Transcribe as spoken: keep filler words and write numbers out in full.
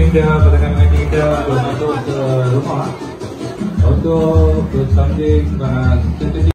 kita pertandingan kita masuk ke rumah untuk bertanding uh,